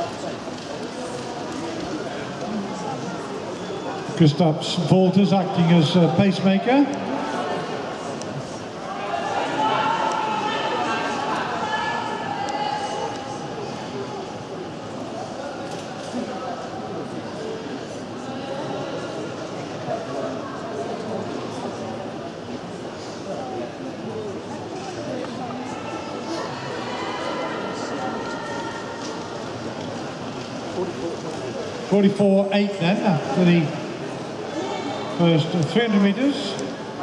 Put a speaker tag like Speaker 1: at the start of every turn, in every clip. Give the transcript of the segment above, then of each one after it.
Speaker 1: Gustav Wolters acting as pacemaker. .44.8 then after the first 300 metres.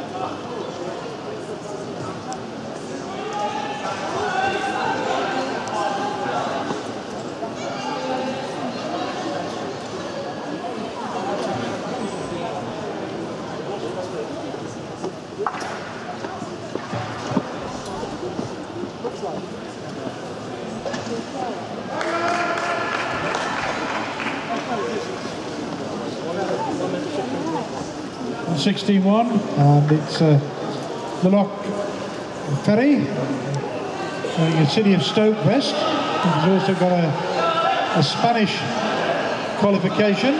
Speaker 1: And 16-1, and it's the Loch Ferry, the city of Stoke West. He's also got a Spanish qualification.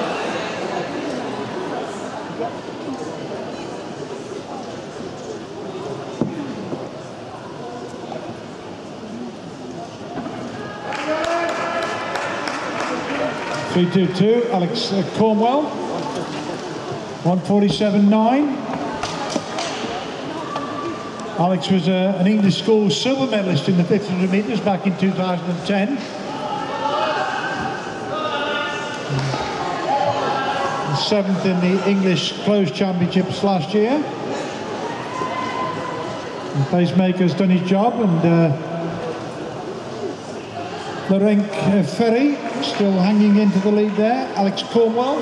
Speaker 1: .322, Alex Cornwell. 147.9. Alex was an English school silver medalist in the 1500 metres back in 2010. And 7th in the English Closed Championships last year. The pacemaker's done his job, and Laurent Ferry still hanging into the lead there. Alex Cornwell.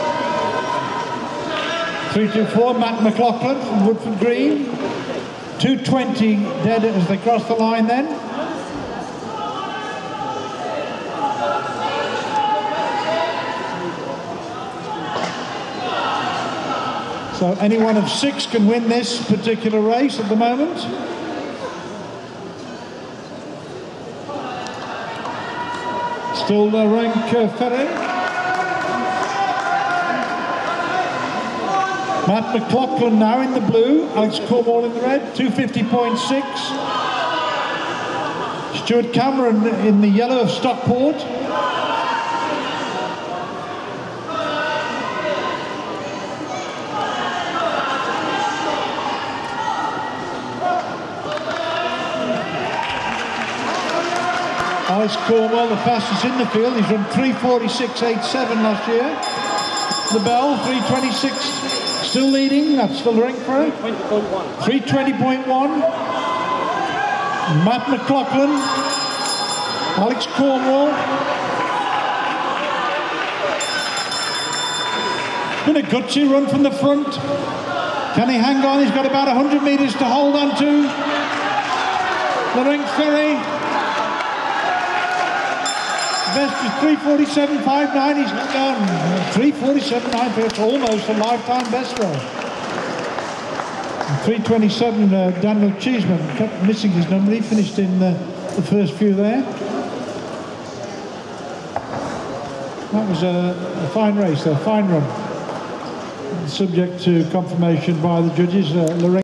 Speaker 1: 324, Matt McLaughlin from Woodford Green. 220 dead as they cross the line then. So any one of 6 can win this particular race at the moment. Still Laurent Ferry. Matt McLaughlin now in the blue, Alex Cornwell in the red, 250.6. Stuart Cameron in the yellow of Stockport. Alex Cornwell, the fastest in the field, he's run 3:46.87 last year. The Bell, 3:26. Still leading, that's the Laurent Ferry. 3:20.1. Matt McLaughlin. Alex Cornwell. Been a gutsy run from the front. Can he hang on? He's got about 100 metres to hold on to. Laurent Ferry. Best is 3:47.59, he's not done. 3:47.9, it's almost a lifetime best there. 3:27, Daniel Cheeseman kept missing his number, he finished in the first few there. That was a fine race, a fine run. Subject to confirmation by the judges, Laurent